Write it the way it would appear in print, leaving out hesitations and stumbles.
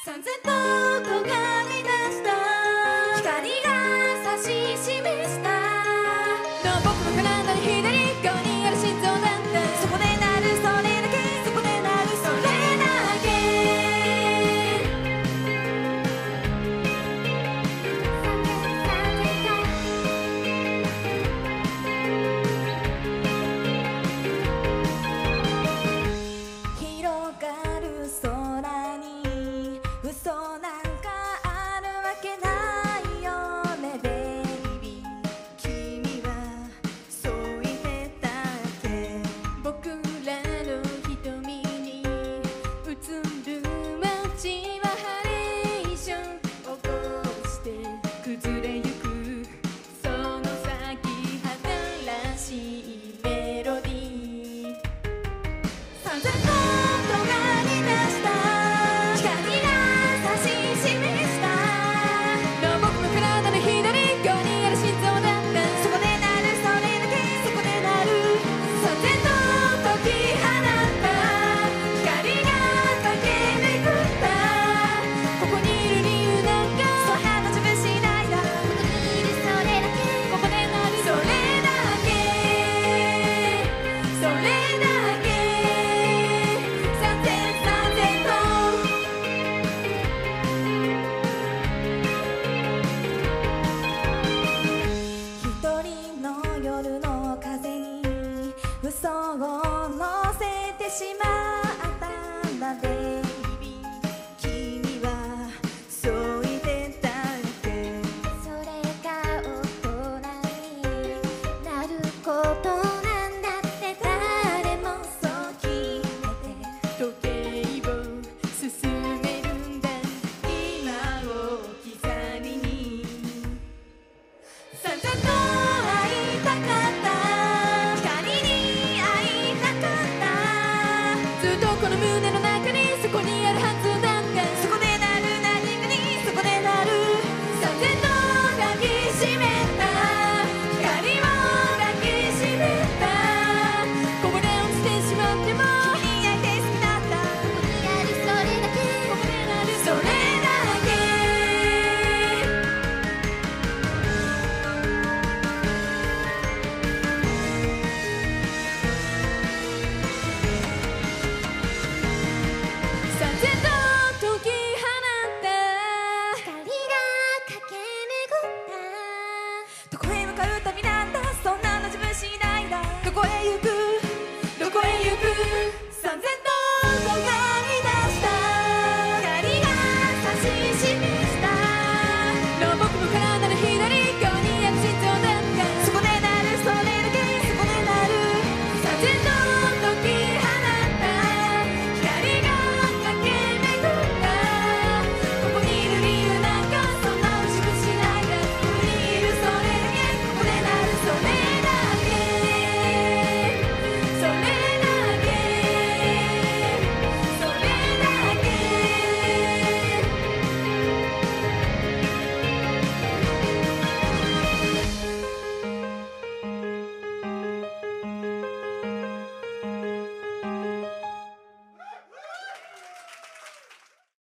三千ととがり出した光が指し示した僕の体の左側にある心臓だったそこでなるそれだけそこでなるそれだけ広がる空に嘘なんかあるわけないよねベイビー君はそう言ってたって僕らの瞳に映る街はハレーション起こして崩れゆくその先新しいメロディー三千のとがり出した光が指し示した僕の体の左側にある心臓だったそこでなるそれだけそこでなる三千の解き放った光が駆け巡ったここにいる理由なんかそんなの自分次第だここにいるそれだけここでなるそれだけそれだけ三千三千と一人の夜の風に嘘を乗せてしまったんだベ